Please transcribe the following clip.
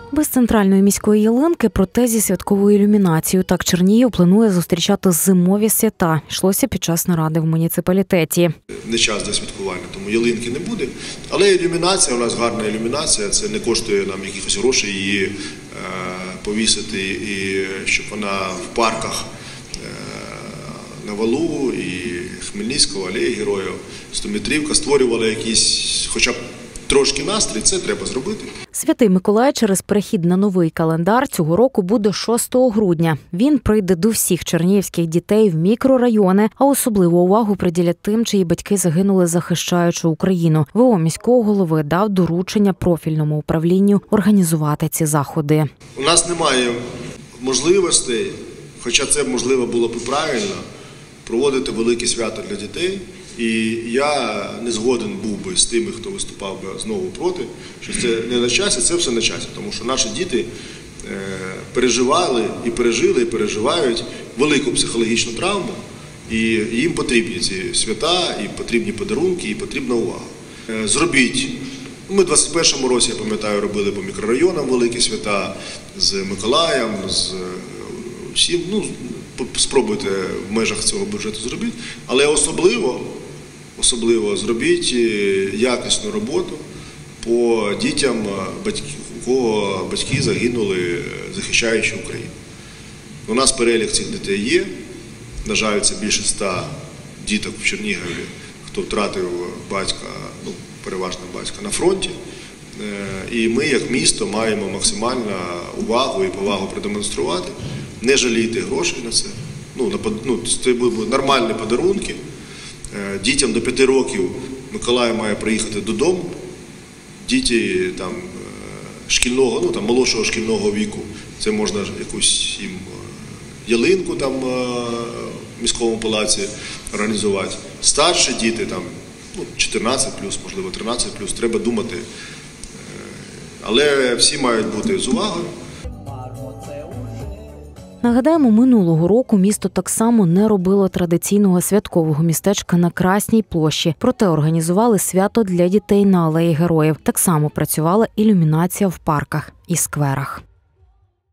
Без центральної міської ялинки, проте зі святковою ілюмінацією. Так Чернігів планує зустрічати зимові свята. Йшлося під час наради в муніципалітеті. Не час для святкування, тому ялинки не буде. Але ілюмінація, у нас гарна ілюмінація, це не коштує нам якихось грошей її повісити, і щоб вона в парках на Валу і Хмельницького, Алеї Героїв, Стометрівка створювала якийсь хоча б трошки настрій, це треба зробити. Святий Миколай через перехід на новий календар цього року буде 6 грудня. Він прийде до всіх чернігівських дітей в мікрорайони, а особливу увагу приділять тим, чиї батьки загинули, захищаючи Україну. ВО міського голови дав доручення профільному управлінню організувати ці заходи. У нас немає можливостей, хоча це можливо було б і правильно, проводити великі свята для дітей. І я не згоден був би з тими, хто виступав би знову проти, що це не на часі, це все на часі. Тому що наші діти переживали і пережили, і переживають велику психологічну травму. І їм потрібні ці свята, і потрібні подарунки, і потрібна увага. Зробіть. Ми в 21-му році, я пам'ятаю, робили по мікрорайонам великі свята з Миколаєм, з всім. Спробуйте в межах цього бюджету зробити, але особливо зробіть якісну роботу по дітям, у кого батьки загинули, захищаючи Україну. У нас перелік цих дітей є. На жаль, це більше 100 діток в Чернігові, хто втратив батька, переважно батька, на фронті. І ми, як місто, маємо максимальну увагу і повагу продемонструвати. Не жалійте грошей на це. Це будуть нормальні подарунки. Дітям до 5 років Миколай має приїхати додому. Діти шкільного, молодшого шкільного віку, це можна якусь їм ялинку в міському палаці організувати. Старші діти, 14+, можливо 13+, треба думати. Але всі мають бути з увагою. Нагадаємо, минулого року місто так само не робило традиційного святкового містечка на Красній площі. Проте організували свято для дітей на Алеї Героїв. Так само працювала ілюмінація в парках і скверах.